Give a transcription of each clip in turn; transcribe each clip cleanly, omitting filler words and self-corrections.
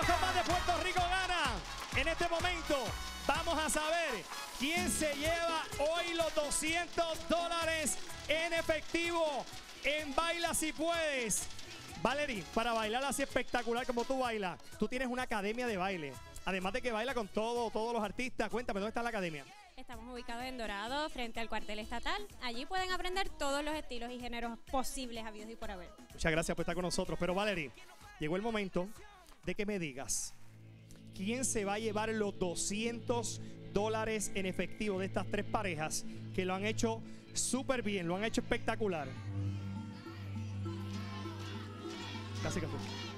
Seguimos con más de Puerto Rico Gana. En este momento vamos a saber quién se lleva hoy los $200 en efectivo en Baila Si Puedes. Valerie, para bailar así espectacular como tú bailas, tú tienes una academia de baile. Además de que baila con todos los artistas. Cuéntame, ¿dónde está la academia? Estamos ubicados en Dorado, frente al cuartel estatal. Allí pueden aprender todos los estilos y géneros posibles, habidos y por haber. Muchas gracias por estar con nosotros. Pero Valerie, llegó el momento de que me digas quién se va a llevar los $200 en efectivo de estas tres parejas que lo han hecho súper bien, lo han hecho espectacular. Casi que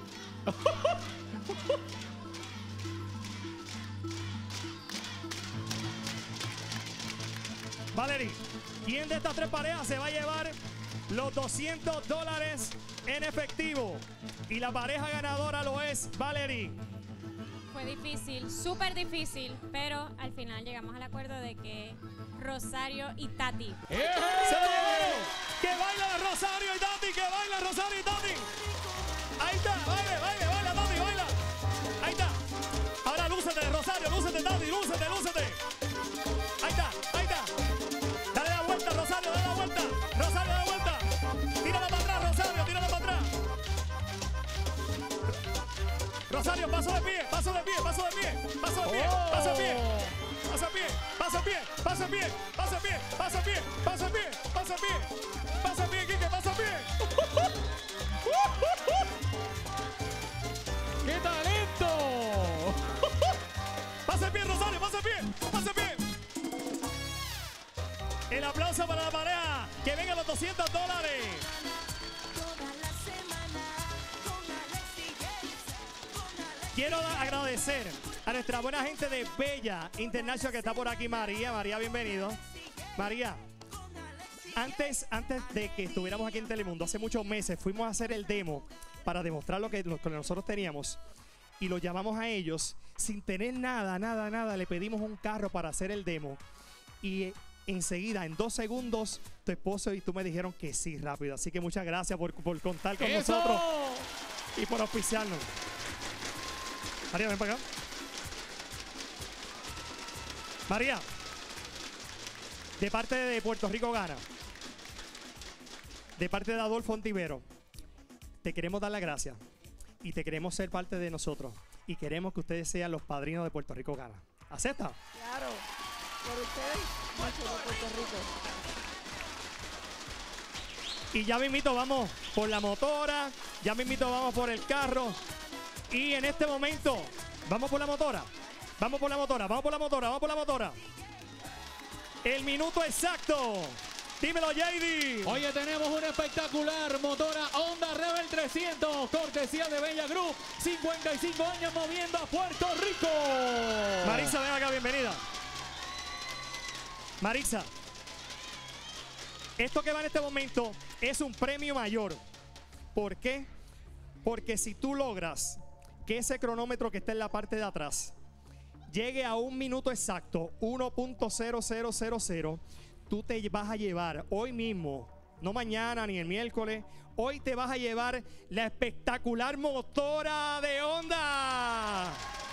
Valerie, ¿quién de estas tres parejas se va a llevar los $200 en efectivo? Y la pareja ganadora lo es Valerie. Fue difícil, súper difícil, pero al final llegamos al acuerdo de que Rosario y Tati. ¡Se lo llevaron! ¡Que baila Rosario y Tati! ¡Que baila Rosario y Tati! Ahí está, baila Tati, baila. Ahí está. Ahora lúcete, Rosario, lúcete Tati, lúcete. Ahí está. Dale la vuelta, Rosario, dale la vuelta. Rosario, dale la vuelta. Tírala para atrás, Rosario, tírala para atrás. Rosario, paso de pie. Quique, paso a pie. ¡Qué talento! Pasa el pie, Rosario, pasa el pie. El aplauso para la pareja. Que vengan los $200. Quiero agradecer a nuestra buena gente de Bella International que está por aquí, María. María, bienvenido. María, antes de que estuviéramos aquí en Telemundo, hace muchos meses fuimos a hacer el demo para demostrar lo que nosotros teníamos. Y lo llamamos a ellos sin tener nada. Le pedimos un carro para hacer el demo. Y enseguida, en 2 segundos, tu esposo y tú me dijeron que sí, rápido. Así que muchas gracias por contar con nosotros y por auspiciarnos. María, ven para acá. María, de parte de Puerto Rico Gana, de parte de Adolfo Ontivero, te queremos dar las gracias y te queremos ser parte de nosotros y queremos que ustedes sean los padrinos de Puerto Rico Gana. ¿Acepta? Claro, por ustedes, mucho de Puerto Rico. Y ya mismito vamos por la motora, ya mismito vamos por el carro. Y en este momento, vamos por la motora. El minuto exacto. Dímelo, JD. Oye, tenemos una espectacular motora Honda Rebel 300, cortesía de Bella Group. 55 años moviendo a Puerto Rico. Marisa, ven acá, bienvenida. Marisa, esto que va en este momento es un premio mayor. ¿Por qué? Porque si tú logras que ese cronómetro que está en la parte de atrás llegue a 1 minuto exacto, 1.0000, tú te vas a llevar hoy mismo, no mañana ni el miércoles, hoy te vas a llevar la espectacular motora de Honda.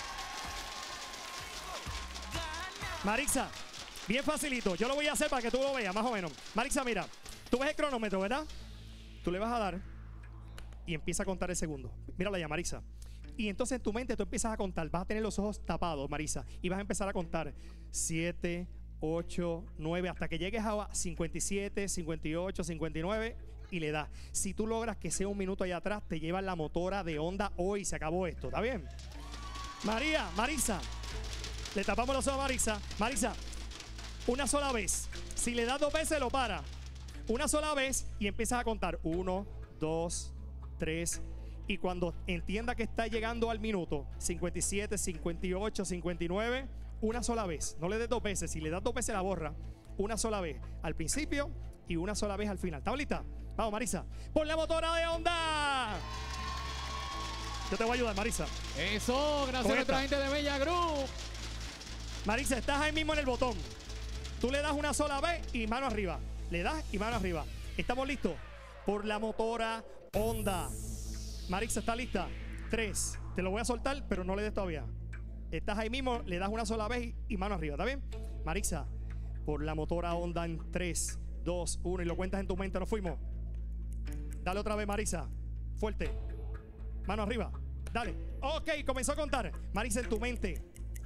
Marisa, bien facilito, yo lo voy a hacer para que tú lo veas, más o menos. Marisa, mira, tú ves el cronómetro, ¿verdad? Tú le vas a dar y empieza a contar el segundo. Mírala ya, Marisa. Y entonces en tu mente tú empiezas a contar. Vas a tener los ojos tapados, Marisa. Y vas a empezar a contar 7, 8, 9, hasta que llegues a 57, 58, 59 y le das. Si tú logras que sea 1 minuto allá atrás, te llevas la motora de Honda hoy. Se acabó esto, ¿está bien? Marisa. Le tapamos los ojos a Marisa. Marisa, una sola vez. Si le das 2 veces, lo para. Una sola vez y empiezas a contar. 1, 2, 3. Y cuando entienda que está llegando al minuto 57, 58, 59, una sola vez. No le des 2 veces. Si le das 2 veces, la borra. Una sola vez al principio y una sola vez al final. ¿Está lista? Vamos, Marisa. ¡Pon la motora de Honda! Yo te voy a ayudar, Marisa. Eso, gracias a nuestra gente de Bella Group. Marisa, estás ahí mismo en el botón. Tú le das una sola vez y mano arriba. Le das y mano arriba. ¿Estamos listos? Por la motora Honda. Marisa, ¿está lista? 3, Te lo voy a soltar, pero no le des todavía. Estás ahí mismo, le das una sola vez y mano arriba, ¿está bien? Marixa, por la motora Honda en 3, 2, 1 y lo cuentas en tu mente, nos fuimos. Dale otra vez, Marixa. Fuerte. Mano arriba. Dale. Ok, comenzó a contar. Marixa, en tu mente.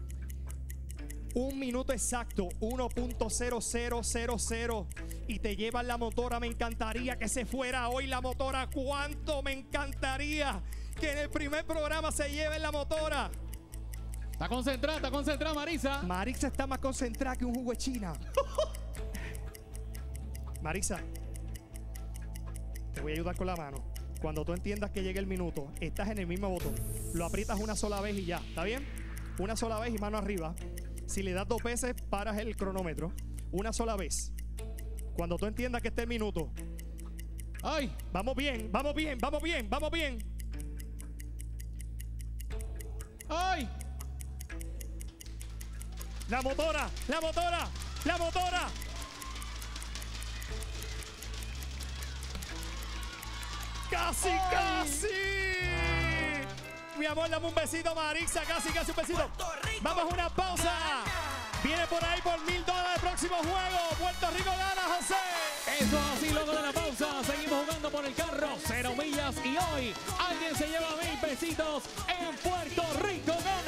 1 minuto exacto, 1.0000 y te llevan la motora. Me encantaría que se fuera hoy la motora. ¿Cuánto me encantaría que en el primer programa se lleven la motora? Está concentrada Marisa. Marixa está más concentrada que un jugo de China. Marixa, te voy a ayudar con la mano. Cuando tú entiendas que llegue el minuto, estás en el mismo botón. Lo aprietas una sola vez y ya, ¿está bien? Una sola vez y mano arriba. Si le das 2 veces, paras el cronómetro. Una sola vez. Cuando tú entiendas que esté el minuto. ¡Ay! Vamos bien, vamos bien, vamos bien, vamos bien. ¡Ay! La motora, la motora, la motora. Casi, ¡Ay! casi. Mi amor, dame un besito, Marixa. Casi, casi un besito. Vamos a una pausa. Viene por ahí por $1000 el próximo juego. Puerto Rico gana, José. Eso así, luego de la pausa, seguimos jugando por el carro 0 millas y hoy alguien se lleva 1000 pesitos en Puerto Rico gana.